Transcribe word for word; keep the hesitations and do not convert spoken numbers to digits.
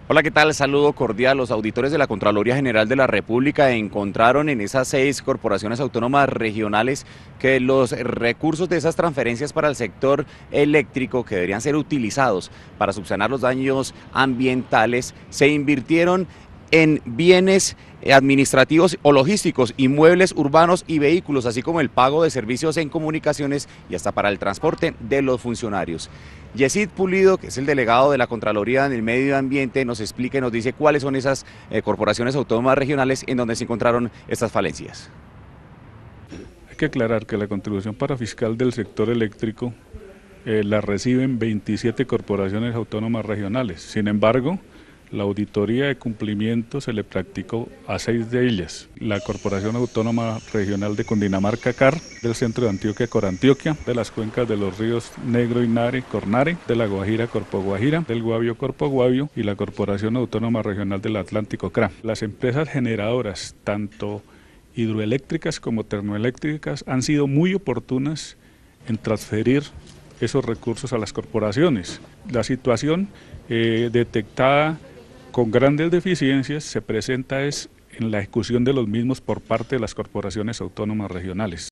Hola, ¿qué tal? Saludo cordial. Los auditores de la Contraloría General de la República encontraron en esas seis corporaciones autónomas regionales que los recursos de esas transferencias para el sector eléctrico que deberían ser utilizados para subsanar los daños ambientales se invirtieron en bienes administrativos o logísticos, inmuebles urbanos y vehículos, así como el pago de servicios en comunicaciones y hasta para el transporte de los funcionarios. Yesid Pulido, que es el delegado de la Contraloría en el Medio Ambiente, nos explica y nos dice cuáles son esas eh, corporaciones autónomas regionales en donde se encontraron estas falencias. Hay que aclarar que la contribución parafiscal del sector eléctrico eh, la reciben veintisiete corporaciones autónomas regionales. Sin embargo, la auditoría de cumplimiento se le practicó a seis de ellas: la Corporación Autónoma Regional de Cundinamarca, C A R, del Centro de Antioquia, Corantioquia, de las cuencas de los ríos Negro y Nare, Cornare, de la Guajira, Corpo Guajira, del Guavio, Corpo Guavio, y la Corporación Autónoma Regional del Atlántico, C R A. Las empresas generadoras, tanto hidroeléctricas como termoeléctricas, han sido muy oportunas en transferir esos recursos a las corporaciones. La situación eh, detectada con grandes deficiencias se presenta es en la ejecución de los mismos por parte de las corporaciones autónomas regionales.